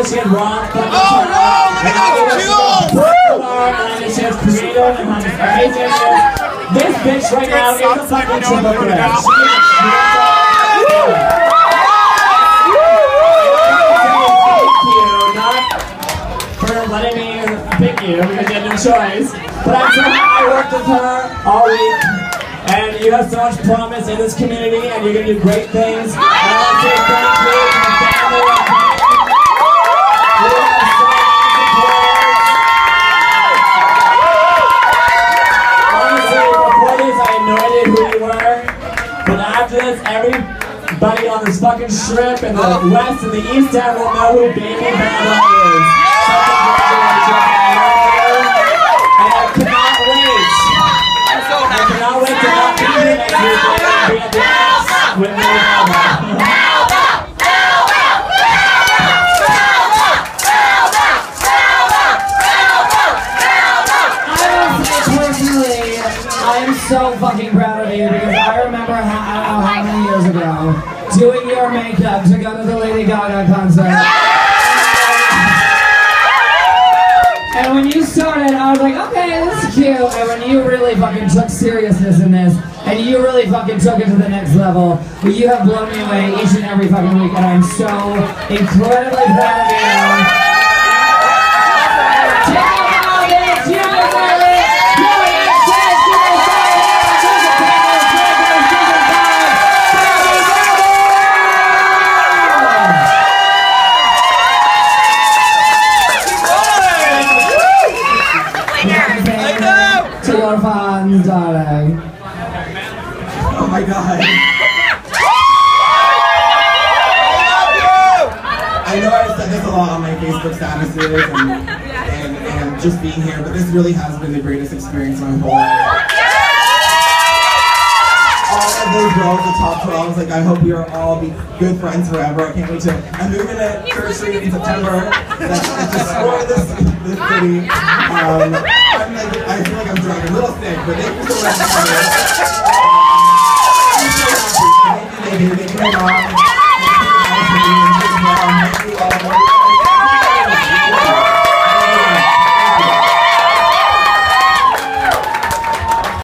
Michigan rock. And I she was creative and amazing. This bitch right now is a fucking triple threat. Letting me pick you because you had no choice. But I'm so happy I worked with her all week. And you have so much promise in this community and you're going to do great things. And I want to say thank you to my family and friends. You have so much support. Honestly, before this I had no idea who you were. But after this, everybody on this fucking strip in the west and the east end will know who Baby Bamba is. With me, personally, I am so fucking proud of you because I remember how many years ago doing your makeup to go to the Lady Gaga concert. And when you started, I was like, okay, this is cute. And when you really fucking took seriousness in this, and you really fucking took it to the next level, you have blown me away each and every fucking week, and I'm so incredibly proud of you. To your fans, darling. Oh my god. I know I've said this a lot on my Facebook statuses and just being here, but this really has been the greatest experience of my whole life. All of those girls, the top 12, like I hope we are all be good friends forever. I can't wait to. I'm moving to Church Street in September. That's destroy this city. I feel like I'm drunk, a little sick, but thank you so much for coming. I'm so happy. Thank you, they came on.